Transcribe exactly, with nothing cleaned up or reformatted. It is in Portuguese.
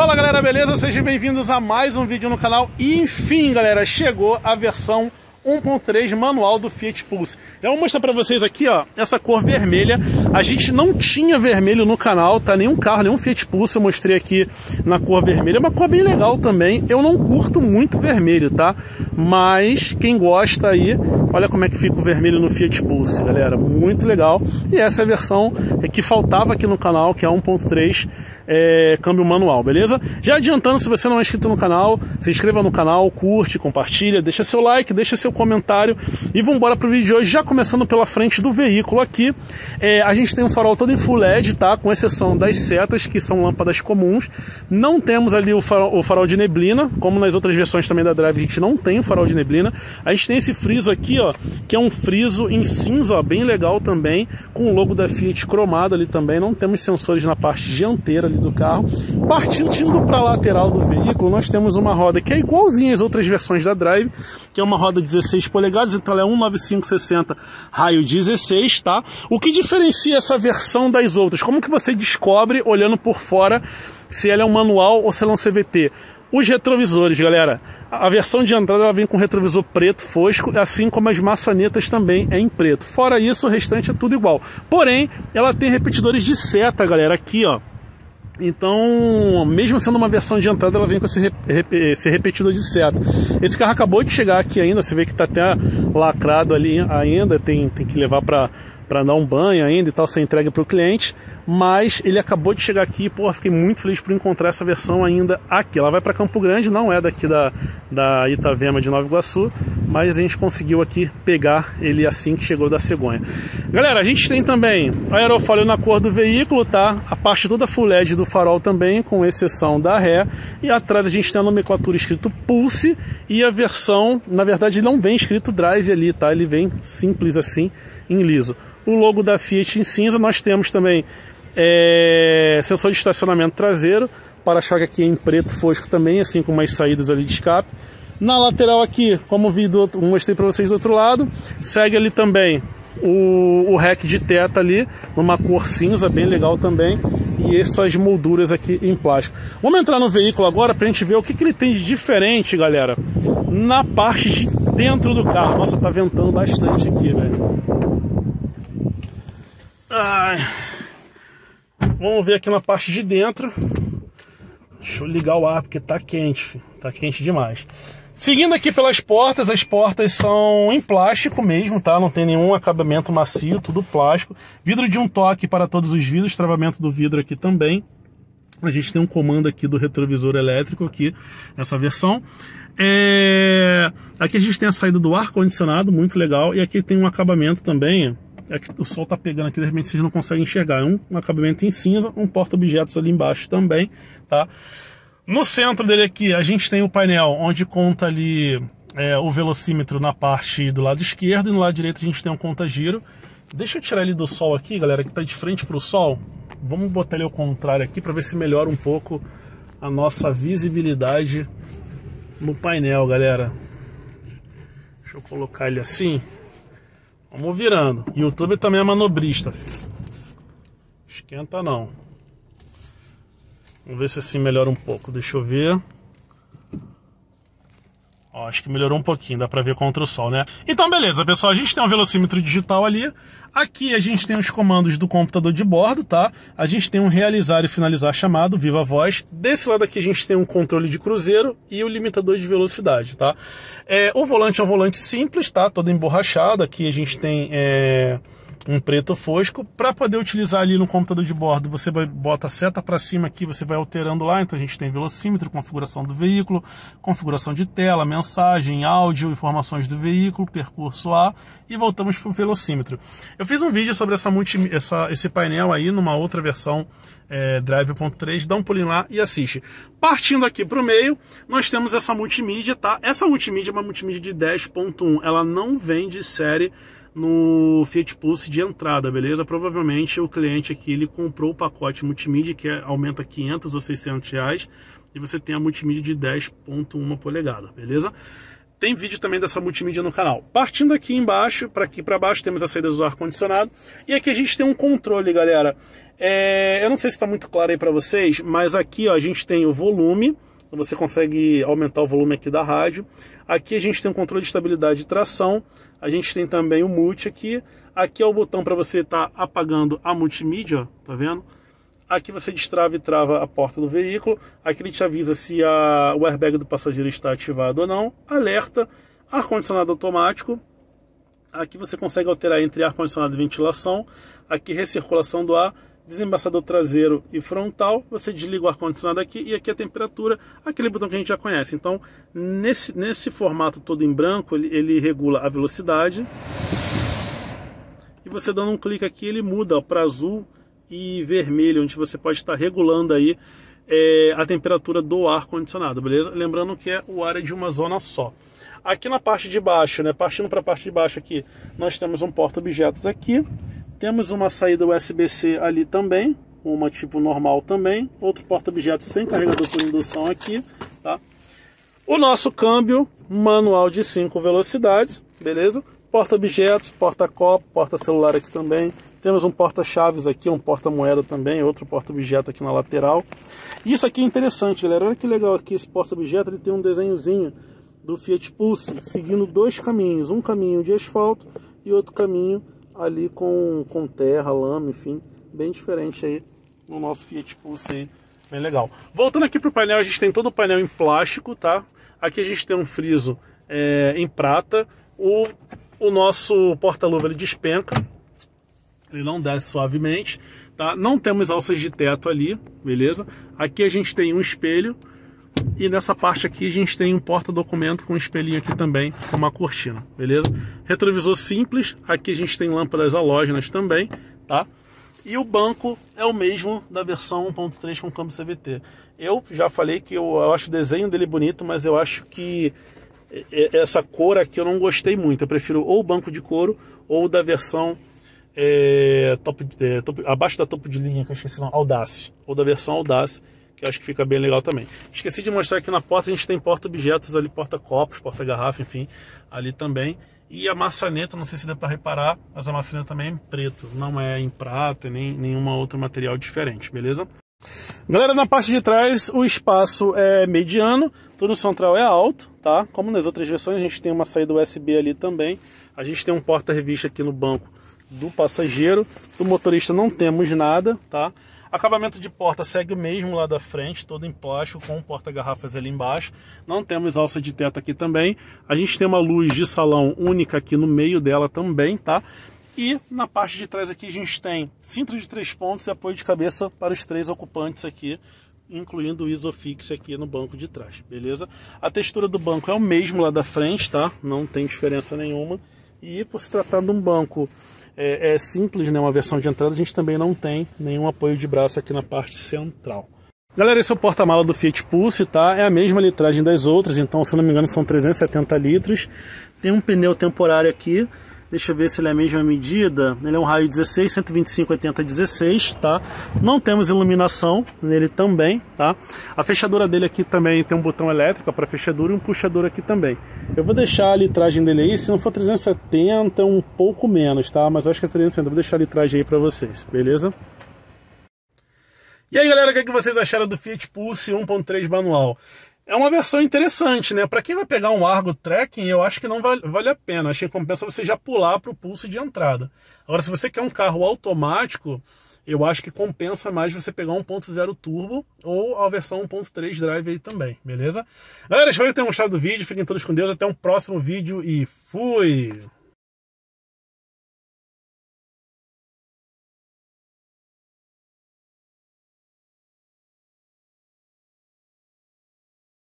Fala galera, beleza? Sejam bem-vindos a mais um vídeo no canal. E enfim galera, chegou a versão um ponto três manual do Fiat Pulse. Eu vou mostrar pra vocês aqui, ó, essa cor vermelha. A gente não tinha vermelho no canal, tá? Nenhum carro, nenhum Fiat Pulse eu mostrei aqui na cor vermelha. É uma cor bem legal também. Eu não curto muito vermelho, tá? Mas quem gosta aí, olha como é que fica o vermelho no Fiat Pulse, galera. Muito legal. E essa é a versão que faltava aqui no canal, que é um ponto três é, câmbio manual, beleza? Já adiantando, se você não é inscrito no canal, se inscreva no canal, curte, compartilha, deixa seu like, deixa seu comentário e vamos embora pro vídeo de hoje, já começando pela frente do veículo aqui. É, a gente tem um farol todo em Full L E D, tá? Com exceção das setas, que são lâmpadas comuns. Não temos ali o farol, o farol de neblina, como nas outras versões também da Drive, a gente não tem o farol de neblina. A gente tem esse friso aqui, ó, que é um friso em cinza, ó, bem legal também, com o logo da Fiat cromado ali também. Não temos sensores na parte dianteira ali do carro. Partindo para a lateral do veículo, nós temos uma roda que é igualzinha às outras versões da Drive, que é uma roda dezesseis polegadas, então ela é um nove cinco sessenta, raio dezesseis, tá? O que diferencia essa versão das outras? Como que você descobre, olhando por fora, se ela é um manual ou se ela é um C V T? Os retrovisores, galera. A versão de entrada ela vem com retrovisor preto fosco, assim como as maçanetas também é em preto. Fora isso, o restante é tudo igual. Porém, ela tem repetidores de seta, galera, aqui, ó. Então, mesmo sendo uma versão de entrada, ela vem com esse, rep esse repetidor de seta. Esse carro acabou de chegar aqui ainda, você vê que está até lacrado ali ainda, tem, tem que levar para para dar um banho ainda e tal, ser entregue para o cliente, mas ele acabou de chegar aqui, pô, fiquei muito feliz por encontrar essa versão ainda aqui. Ela vai para Campo Grande, não é daqui da, da Itavema de Nova Iguaçu, mas a gente conseguiu aqui pegar ele assim que chegou da cegonha. Galera, a gente tem também aerofólio na cor do veículo, tá? A parte toda Full L E D do farol também, com exceção da ré, e atrás a gente tem a nomenclatura escrito Pulse, e a versão, na verdade não vem escrito Drive ali, tá? Ele vem simples assim, em liso. O logo da Fiat em cinza. Nós temos também é, sensor de estacionamento traseiro, para-choque aqui em preto fosco também, assim como as saídas ali de escape. Na lateral aqui, como vi do outro, mostrei para vocês do outro lado, segue ali também o, o rack de teto ali, numa cor cinza, bem legal também, e essas molduras aqui em plástico. Vamos entrar no veículo agora para a gente ver o que, que ele tem de diferente, galera, na parte de dentro do carro. Nossa, tá ventando bastante aqui, velho. Ai. Vamos ver aqui na parte de dentro. Deixa eu ligar o ar porque tá quente, filho. Tá quente demais. Seguindo aqui pelas portas, as portas são em plástico mesmo, tá? Não tem nenhum acabamento macio, tudo plástico. Vidro de um toque para todos os vidros, travamento do vidro aqui também. A gente tem um comando aqui do retrovisor elétrico aqui, nessa versão. É... Aqui a gente tem a saída do ar-condicionado, muito legal. E aqui tem um acabamento também. Aqui, o sol tá pegando aqui, de repente vocês não conseguem enxergar. É um, um acabamento em cinza, um porta-objetos ali embaixo também, tá? No centro dele aqui a gente tem o painel onde conta ali é, o velocímetro na parte do lado esquerdo, e no lado direito a gente tem um conta-giro. Deixa eu tirar ele do sol aqui, galera, que tá de frente pro sol. Vamos botar ele ao contrário aqui para ver se melhora um pouco a nossa visibilidade no painel, galera. Deixa eu colocar ele assim. Vamos virando. YouTube também é manobrista. Esquenta não. Vamos ver se assim melhora um pouco. Deixa eu ver. Ó, acho que melhorou um pouquinho. Dá pra ver contra o sol, né? Então, beleza, pessoal. A gente tem um velocímetro digital ali. Aqui a gente tem os comandos do computador de bordo, tá? A gente tem um realizar e finalizar chamado, viva voz. Desse lado aqui a gente tem um controle de cruzeiro e o limitador de velocidade, tá? É, o volante é um volante simples, tá? Todo emborrachado. Aqui a gente tem é, um preto fosco. Para poder utilizar ali no computador de bordo, você vai, bota a seta para cima aqui, você vai alterando lá. Então a gente tem velocímetro, configuração do veículo, configuração de tela, mensagem, áudio, informações do veículo, percurso A, e voltamos para o velocímetro. Eu fiz um vídeo sobre essa multi, essa, esse painel aí numa outra versão é, Drive um ponto três, dá um pulinho lá e assiste. Partindo aqui para o meio, nós temos essa multimídia, tá? Essa multimídia é uma multimídia de dez ponto um, ela não vem de série no Fiat Pulse de entrada, beleza? Provavelmente o cliente aqui ele comprou o pacote multimídia, que é, aumenta quinhentos ou seiscentos reais, e você tem a multimídia de dez ponto um polegada, beleza? tem vídeo também dessa multimídia no canal. Partindo aqui embaixo, para aqui para baixo, temos a saída do ar-condicionado. E aqui a gente tem um controle, galera. É, eu não sei se está muito claro aí para vocês, mas aqui ó, a gente tem o volume. Você consegue aumentar o volume aqui da rádio. Aqui a gente tem um controle de estabilidade e tração. A gente tem também o multi aqui. Aqui é o botão para você estar tá apagando a multimídia, ó, tá vendo? Aqui você destrava e trava a porta do veículo. Aqui ele te avisa se a, o airbag do passageiro está ativado ou não. Alerta, ar-condicionado automático. Aqui você consegue alterar entre ar-condicionado e ventilação. Aqui recirculação do ar. Desembaçador traseiro e frontal, você desliga o ar-condicionado aqui e aqui a temperatura, aquele botão que a gente já conhece. Então, nesse, nesse formato todo em branco, ele, ele regula a velocidade. E você dando um clique aqui, ele muda para azul e vermelho, onde você pode estar regulando aí é, a temperatura do ar-condicionado, beleza? Lembrando que é o ar é de uma zona só. Aqui na parte de baixo, né, partindo para a parte de baixo aqui, nós temos um porta-objetos aqui. Temos uma saída U S B C ali também, uma tipo normal também, outro porta-objetos sem carregador por indução aqui, tá? O nosso câmbio manual de cinco velocidades, beleza? Porta-objetos, porta-copo, porta-celular aqui também. Temos um porta-chaves aqui, um porta-moeda também, outro porta-objeto aqui na lateral. Isso aqui é interessante, galera, olha que legal aqui, esse porta-objeto, ele tem um desenhozinho do Fiat Pulse, seguindo dois caminhos, um caminho de asfalto e outro caminho ali com, com terra, lama, enfim, bem diferente aí no nosso Fiat Pulse aí, bem legal. Voltando aqui para o painel, a gente tem todo o painel em plástico, tá? Aqui a gente tem um friso é, em prata, o, o nosso porta-luva ele despenca, ele não desce suavemente, tá? Não temos alças de teto ali, beleza? Aqui a gente tem um espelho e nessa parte aqui a gente tem um porta-documento com um espelhinho aqui também, com uma cortina, beleza? Retrovisor simples, aqui a gente tem lâmpadas halógenas também, tá? E o banco é o mesmo da versão um ponto três com câmbio C V T. Eu já falei que eu, eu acho o desenho dele bonito, mas eu acho que essa cor aqui eu não gostei muito. Eu prefiro ou o banco de couro ou da versão é, top, é, top, abaixo da topo de linha, que eu esqueci, não, Audace, ou da versão Audace, que eu acho que fica bem legal também. Esqueci de mostrar aqui na porta, a gente tem porta-objetos ali, porta-copos, porta-garrafa, enfim, ali também. E a maçaneta, não sei se dá para reparar, mas a maçaneta também é em preto, não é em prata, nem nenhuma outro material diferente, beleza? Galera, na parte de trás o espaço é mediano, túnel central é alto, tá? Como nas outras versões, a gente tem uma saída U S B ali também. A gente tem um porta-revista aqui no banco do passageiro. Do motorista não temos nada, tá? Acabamento de porta segue o mesmo lá da frente, todo em plástico, com porta-garrafas ali embaixo. Não temos alça de teto aqui também. A gente tem uma luz de salão única aqui no meio dela também, tá? E na parte de trás aqui a gente tem cinto de três pontos e apoio de cabeça para os três ocupantes aqui, incluindo o Isofix aqui no banco de trás, beleza? A textura do banco é o mesmo lá da frente, tá? Não tem diferença nenhuma. E por se tratar de um banco É, é simples, né? Uma versão de entrada, a gente também não tem nenhum apoio de braço aqui na parte central. Galera, esse é o porta-mala do Fiat Pulse, tá? É a mesma litragem das outras, então, se não me engano, são trezentos e setenta litros. Tem um pneu temporário aqui, deixa eu ver se ele é a mesma medida. Ele é um raio dezesseis, cento e vinte e cinco, oitenta, dezesseis, tá? Não temos iluminação nele também, tá? A fechadura dele aqui também tem um botão elétrico para fechadura e um puxador aqui também. Eu vou deixar a litragem dele aí, se não for trezentos e setenta, um pouco menos, tá? Mas eu acho que é trezentos e setenta, vou deixar a litragem aí para vocês, beleza? E aí, galera, o que, é que vocês acharam do Fiat Pulse um ponto três manual? É uma versão interessante, né? Para quem vai pegar um Argo Trekking, eu acho que não vale, vale a pena. Achei que compensa você já pular para o Pulse de entrada. Agora, se você quer um carro automático, eu acho que compensa mais você pegar um um ponto zero turbo ou a versão um ponto três drive aí também, beleza? Galera, espero que tenham gostado do vídeo. Fiquem todos com Deus. Até um próximo vídeo e fui!